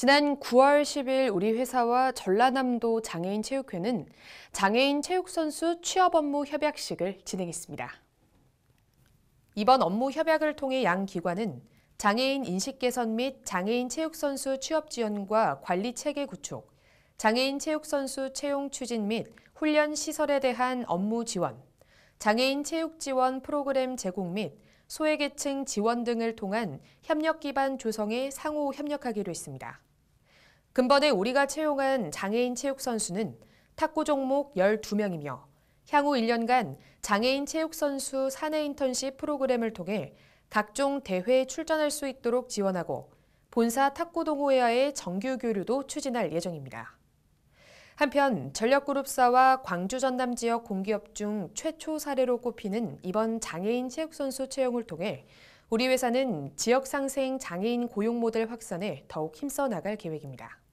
지난 9월 10일 우리 회사와 전라남도 장애인체육회는 장애인 체육선수 취업 업무 협약식을 진행했습니다. 이번 업무 협약을 통해 양 기관은 장애인 인식 개선 및 장애인 체육선수 취업 지원과 관리 체계 구축, 장애인 체육선수 채용 추진 및 훈련 시설에 대한 업무 지원, 장애인 체육 지원 프로그램 제공 및 소외계층 지원 등을 통한 협력 기반 조성에 상호 협력하기로 했습니다. 금번에 우리가 채용한 장애인 체육 선수는 탁구 종목 12명이며 향후 1년간 장애인 체육 선수 사내 인턴십 프로그램을 통해 각종 대회에 출전할 수 있도록 지원하고 본사 탁구 동호회와의 정규 교류도 추진할 예정입니다. 한편 전력그룹사와 광주 전남 지역 공기업 중 최초 사례로 꼽히는 이번 장애인 체육선수 채용을 통해 우리 회사는 지역 상생 장애인 고용 모델 확산에 더욱 힘써 나갈 계획입니다.